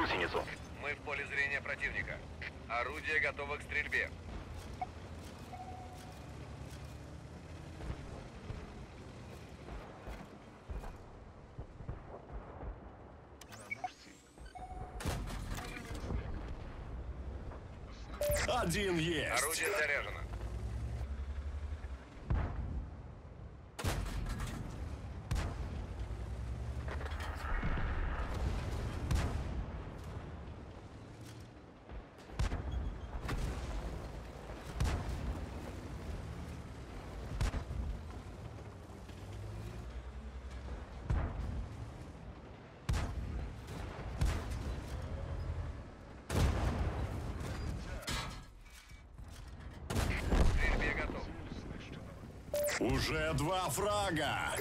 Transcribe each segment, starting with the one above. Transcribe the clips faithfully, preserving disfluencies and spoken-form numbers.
гусеницу. Мы в поле зрения противника. Орудие готово к стрельбе. Один есть. Орудие заряжено. Уже два фрага.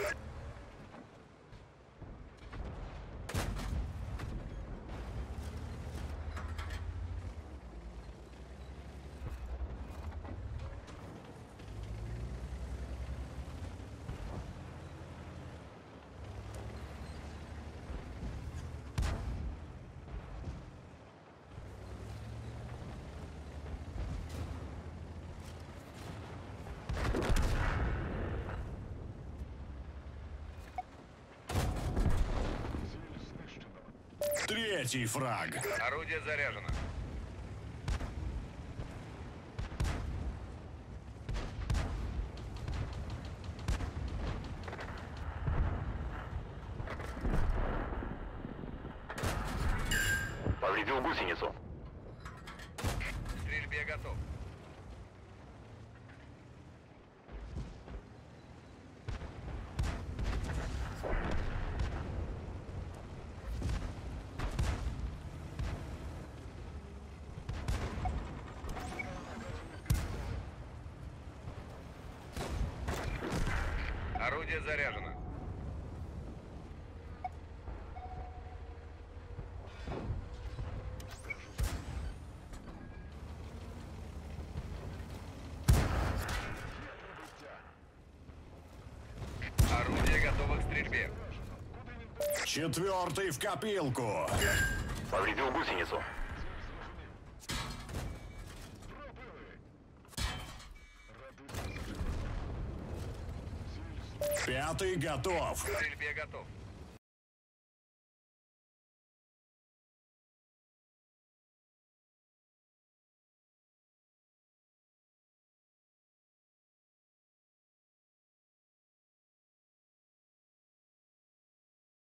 Третий фраг. Орудие заряжено. Повредил гусеницу. К стрельбе готов. Орудие заряжено. Орудие готово к стрельбе. Четвертый в копилку. Повредил гусеницу. Пятый готов. К стрельбе готов.